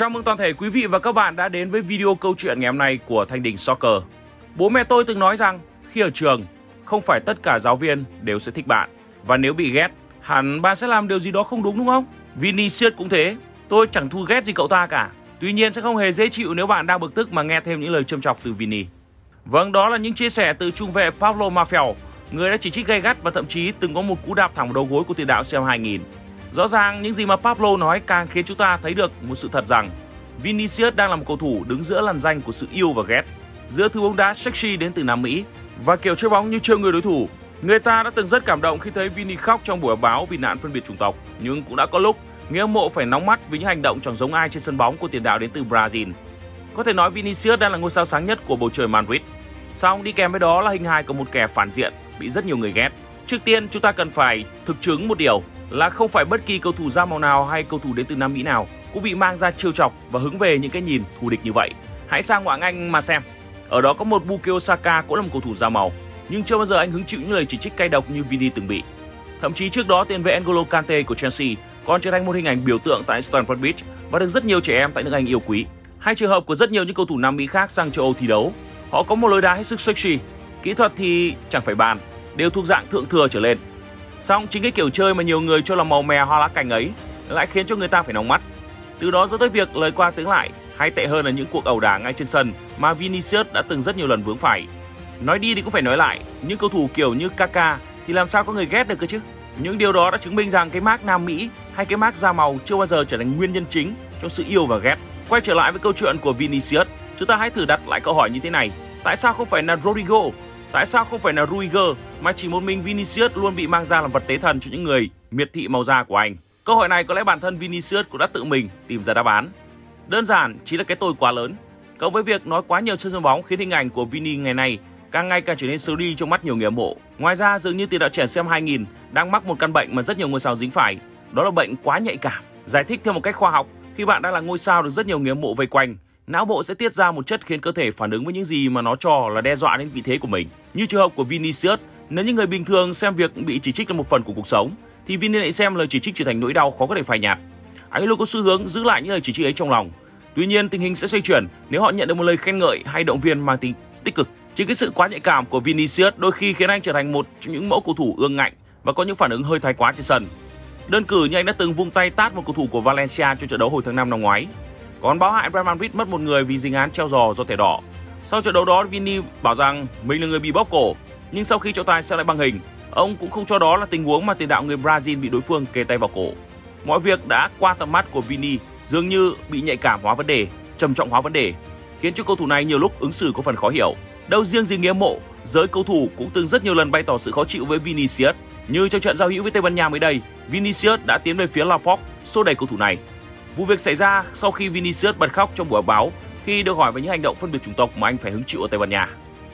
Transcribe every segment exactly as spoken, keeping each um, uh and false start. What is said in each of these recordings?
Chào mừng toàn thể quý vị và các bạn đã đến với video câu chuyện ngày hôm nay của Thanh Đình Soccer. Bố mẹ tôi từng nói rằng khi ở trường, không phải tất cả giáo viên đều sẽ thích bạn. Và nếu bị ghét, hẳn bạn sẽ làm điều gì đó không đúng đúng không? Vinicius cũng thế, tôi chẳng thù ghét gì cậu ta cả. Tuy nhiên sẽ không hề dễ chịu nếu bạn đang bực tức mà nghe thêm những lời châm chọc từ Vini. Vâng, đó là những chia sẻ từ trung vệ Pablo Maffeo, người đã chỉ trích gay gắt và thậm chí từng có một cú đạp thẳng vào đầu gối của tiền đạo C M hai nghìn. Rõ ràng những gì mà Pablo nói càng khiến chúng ta thấy được một sự thật rằng Vinicius đang là một cầu thủ đứng giữa làn danh của sự yêu và ghét, giữa thứ bóng đá sexy đến từ Nam Mỹ và kiểu chơi bóng như trêu người đối thủ. Người ta đã từng rất cảm động khi thấy Vini khóc trong buổi họp báo vì nạn phân biệt chủng tộc, nhưng cũng đã có lúc người hâm mộ phải nóng mắt vì những hành động chẳng giống ai trên sân bóng của tiền đạo đến từ Brazil. Có thể nói Vinicius đang là ngôi sao sáng nhất của bầu trời Madrid. Song đi kèm với đó là hình hài của một kẻ phản diện bị rất nhiều người ghét. Trước tiên chúng ta cần phải thực chứng một điều là không phải bất kỳ cầu thủ da màu nào hay cầu thủ đến từ Nam Mỹ nào cũng bị mang ra trêu chọc và hướng về những cái nhìn thù địch như vậy. Hãy sang ngoại hạng Anh mà xem. Ở đó có một Bukayo Saka cũng là một cầu thủ da màu, nhưng chưa bao giờ anh hứng chịu những lời chỉ trích cay độc như Vini từng bị. Thậm chí trước đó tiền vệ N'Golo Kante của Chelsea còn trở thành một hình ảnh biểu tượng tại Stamford Bridge và được rất nhiều trẻ em tại nước Anh yêu quý. Hay trường hợp của rất nhiều những cầu thủ Nam Mỹ khác sang châu Âu thi đấu, họ có một lối đá hết sức sexy, kỹ thuật thì chẳng phải bàn, đều thuộc dạng thượng thừa trở lên. Song chính cái kiểu chơi mà nhiều người cho là màu mè hoa lá cành ấy lại khiến cho người ta phải nóng mắt. Từ đó dẫn tới việc lời qua tiếng lại, hay tệ hơn là những cuộc ẩu đả ngay trên sân mà Vinicius đã từng rất nhiều lần vướng phải. Nói đi thì cũng phải nói lại, những cầu thủ kiểu như Kaká thì làm sao có người ghét được cơ chứ? Những điều đó đã chứng minh rằng cái mác Nam Mỹ hay cái mác da màu chưa bao giờ trở thành nguyên nhân chính trong sự yêu và ghét. Quay trở lại với câu chuyện của Vinicius, chúng ta hãy thử đặt lại câu hỏi như thế này: tại sao không phải là Rodrigo? Tại sao không phải là Rudiger mà chỉ một mình Vinicius luôn bị mang ra làm vật tế thần cho những người miệt thị màu da của anh? Câu hỏi này có lẽ bản thân Vinicius cũng đã tự mình tìm ra đáp án. Đơn giản chỉ là cái tôi quá lớn, cộng với việc nói quá nhiều trên sân bóng khiến hình ảnh của Vini ngày nay càng ngày càng trở nên xấu đi trong mắt nhiều người hâm mộ. Ngoài ra, dường như tiền đạo trẻ C M hai nghìn đang mắc một căn bệnh mà rất nhiều ngôi sao dính phải, đó là bệnh quá nhạy cảm. Giải thích theo một cách khoa học, khi bạn đang là ngôi sao được rất nhiều người hâm mộ vây quanh, não bộ sẽ tiết ra một chất khiến cơ thể phản ứng với những gì mà nó cho là đe dọa đến vị thế của mình. Như trường hợp của Vinicius, nếu những người bình thường xem việc bị chỉ trích là một phần của cuộc sống, thì Vini lại xem lời chỉ trích trở thành nỗi đau khó có thể phai nhạt. Anh luôn có xu hướng giữ lại những lời chỉ trích ấy trong lòng. Tuy nhiên, tình hình sẽ xoay chuyển nếu họ nhận được một lời khen ngợi hay động viên mang tính tích cực. Chính cái sự quá nhạy cảm của Vinicius đôi khi khiến anh trở thành một trong những mẫu cầu thủ ương ngạnh và có những phản ứng hơi thái quá trên sân. Đơn cử như anh đã từng vung tay tát một cầu thủ của Valencia trong trận đấu hồi tháng năm năm ngoái. Còn báo hại Real Madrid mất một người vì dính án treo giò do thẻ đỏ. Sau trận đấu đó, Vini bảo rằng mình là người bị bóp cổ, nhưng sau khi cho tay xem lại băng hình, ông cũng không cho đó là tình huống mà tiền đạo người Brazil bị đối phương kề tay vào cổ. Mọi việc đã qua tầm mắt của Vini dường như bị nhạy cảm hóa vấn đề, trầm trọng hóa vấn đề, khiến cho cầu thủ này nhiều lúc ứng xử có phần khó hiểu. Đâu riêng gì người hâm mộ, giới cầu thủ cũng từng rất nhiều lần bày tỏ sự khó chịu với Vinicius. Như trong trận giao hữu với Tây Ban Nha mới đây, Vinicius đã tiến về phía Laporte, xô đẩy cầu thủ này. Vụ việc xảy ra sau khi Vinicius bật khóc trong buổi họp báo khi được hỏi về những hành động phân biệt chủng tộc mà anh phải hứng chịu ở Tây Ban Nha.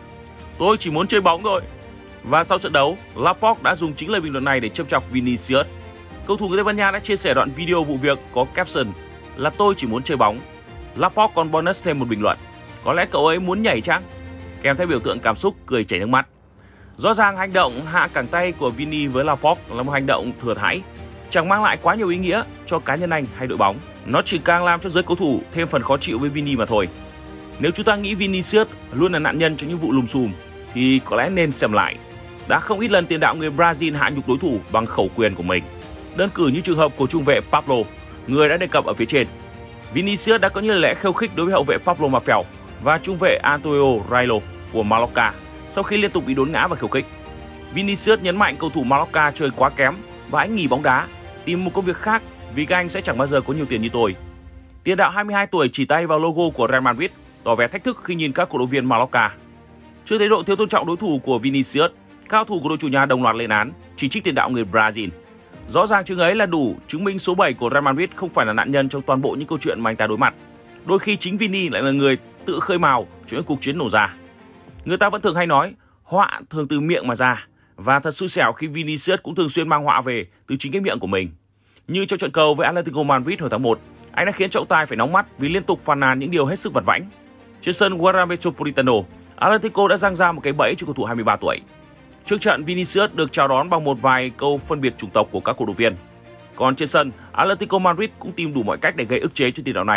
Tôi chỉ muốn chơi bóng thôi. Và sau trận đấu, Laporte đã dùng chính lời bình luận này để châm chọc Vinicius. Cầu thủ người Tây Ban Nha đã chia sẻ đoạn video vụ việc có caption là tôi chỉ muốn chơi bóng. Laporte còn bonus thêm một bình luận: có lẽ cậu ấy muốn nhảy chăng? Kèm theo biểu tượng cảm xúc cười chảy nước mắt. Rõ ràng hành động hạ cẳng tay của Vini với Laporte là một hành động thừa thãi, chẳng mang lại quá nhiều ý nghĩa cho cá nhân anh hay đội bóng. Nó chỉ càng làm cho giới cầu thủ thêm phần khó chịu với Vini mà thôi. Nếu chúng ta nghĩ Vinicius luôn là nạn nhân cho những vụ lùm xùm thì có lẽ nên xem lại. Đã không ít lần tiền đạo người Brazil hạ nhục đối thủ bằng khẩu quyền của mình. Đơn cử như trường hợp của trung vệ Pablo, người đã đề cập ở phía trên. Vinicius đã có những lời lẽ khiêu khích đối với hậu vệ Pablo Maffeo và trung vệ Antonio Railo của Mallorca sau khi liên tục bị đốn ngã và khiêu khích. Vinicius nhấn mạnh cầu thủ Mallorca chơi quá kém và anh nghỉ bóng đá, tìm một công việc khác vì các anh sẽ chẳng bao giờ có nhiều tiền như tôi. Tiền đạo hai mươi hai tuổi chỉ tay vào logo của Real Madrid, tỏ vẻ thách thức khi nhìn các cổ động viên Mallorca. Trước thái độ thiếu tôn trọng đối thủ của Vinicius, cao thủ của đội chủ nhà đồng loạt lên án, chỉ trích tiền đạo người Brazil. Rõ ràng chứng ấy là đủ chứng minh số bảy của Real Madrid không phải là nạn nhân trong toàn bộ những câu chuyện mà anh ta đối mặt. Đôi khi chính Vini lại là người tự khơi mào cho những cuộc chiến nổ ra. Người ta vẫn thường hay nói họa thường từ miệng mà ra, và thật xui xẻo khi Vinicius cũng thường xuyên mang họa về từ chính cái miệng của mình. Như trong trận cầu với Atletico Madrid hồi tháng một, anh đã khiến trọng tài phải nóng mắt vì liên tục phàn nàn những điều hết sức vặt vãnh. Trên sân Wanda Metropolitano, Atletico đã giăng ra một cái bẫy cho cầu thủ hai mươi ba tuổi. Trước trận, Vinicius được chào đón bằng một vài câu phân biệt chủng tộc của các cổ động viên. Còn trên sân, Atletico Madrid cũng tìm đủ mọi cách để gây ức chế cho tiền đạo này,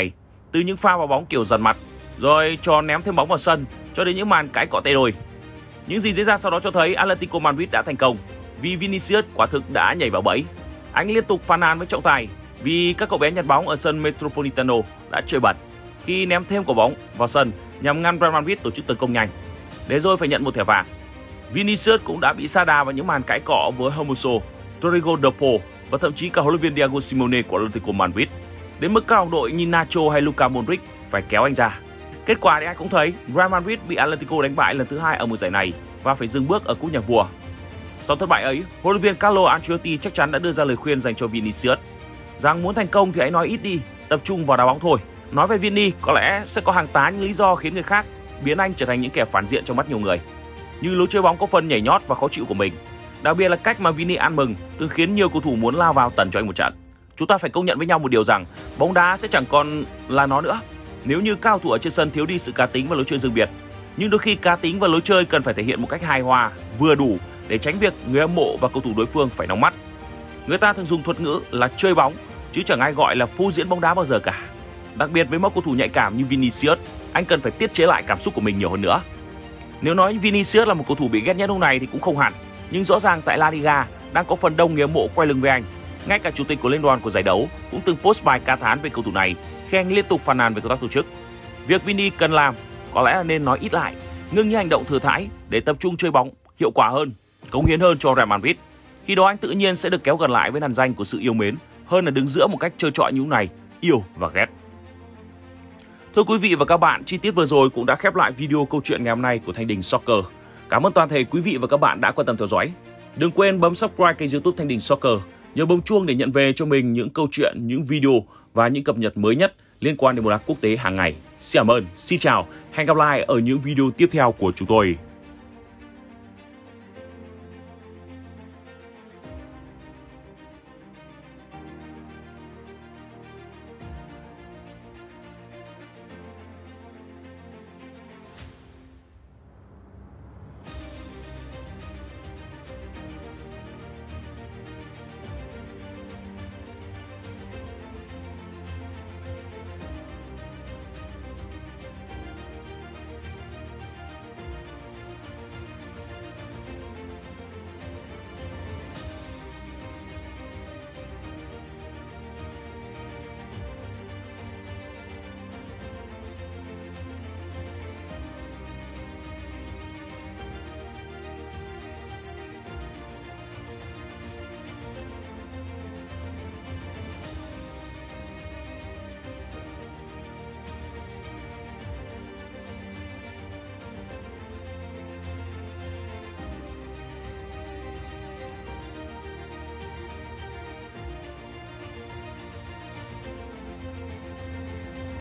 từ những pha vào bóng kiểu dằn mặt, rồi cho ném thêm bóng vào sân, cho đến những màn cãi cọ tay đôi. Những gì diễn ra sau đó cho thấy Atletico Madrid đã thành công vì Vinicius quả thực đã nhảy vào bẫy. Anh liên tục phàn nàn với trọng tài vì các cậu bé nhặt bóng ở sân Metropolitano đã chơi bẩn khi ném thêm quả bóng vào sân nhằm ngăn Real Madrid tổ chức tấn công nhanh, để rồi phải nhận một thẻ vàng. Vinicius cũng đã bị sa đà vào những màn cãi cọ với Hermoso, Rodrigo De Paul và thậm chí cả huấn luyện viên Diego Simeone của Atletico Madrid, đến mức các đồng đội như Nacho hay Luka Modric phải kéo anh ra. Kết quả thì ai cũng thấy, Real Madrid bị Atletico đánh bại lần thứ hai ở mùa giải này và phải dừng bước ở cúp nhà vua. Sau thất bại ấy, huấn luyện viên Carlo Ancelotti chắc chắn đã đưa ra lời khuyên dành cho Vinicius rằng muốn thành công thì hãy nói ít đi, tập trung vào đá bóng thôi. Nói về Vini, có lẽ sẽ có hàng tá những lý do khiến người khác biến anh trở thành những kẻ phản diện trong mắt nhiều người, như lối chơi bóng có phần nhảy nhót và khó chịu của mình. Đặc biệt là cách mà Vini ăn mừng thường khiến nhiều cầu thủ muốn lao vào tần cho anh một trận. Chúng ta phải công nhận với nhau một điều rằng bóng đá sẽ chẳng còn là nó nữa nếu như cao thủ ở trên sân thiếu đi sự cá tính và lối chơi riêng biệt. Nhưng đôi khi cá tính và lối chơi cần phải thể hiện một cách hài hòa, vừa đủ để tránh việc người hâm mộ và cầu thủ đối phương phải nóng mắt. Người ta thường dùng thuật ngữ là chơi bóng, chứ chẳng ai gọi là phô diễn bóng đá bao giờ cả. Đặc biệt với một cầu thủ nhạy cảm như Vinicius, anh cần phải tiết chế lại cảm xúc của mình nhiều hơn nữa. Nếu nói Vinicius là một cầu thủ bị ghét nhất lúc này thì cũng không hẳn, nhưng rõ ràng tại La Liga đang có phần đông người hâm mộ quay lưng với anh. Ngay cả chủ tịch của liên đoàn của giải đấu cũng từng post bài ca thán về cầu thủ này khi anh liên tục phàn nàn về công tác tổ chức. Việc Vini cần làm có lẽ là nên nói ít lại, ngưng những hành động thừa thãi để tập trung chơi bóng hiệu quả hơn, cống hiến hơn cho Real Madrid. Khi đó anh tự nhiên sẽ được kéo gần lại với làn danh của sự yêu mến hơn là đứng giữa một cách trơ trọi như này, yêu và ghét. Thưa quý vị và các bạn, chi tiết vừa rồi cũng đã khép lại video câu chuyện ngày hôm nay của Thanh Đình Soccer. Cảm ơn toàn thể quý vị và các bạn đã quan tâm theo dõi. Đừng quên bấm subscribe kênh YouTube Thanh Đình Soccer, nhớ bấm chuông để nhận về cho mình những câu chuyện, những video và những cập nhật mới nhất liên quan đến bóng đá quốc tế hàng ngày. Xin cảm ơn, xin chào, hẹn gặp lại ở những video tiếp theo của chúng tôi.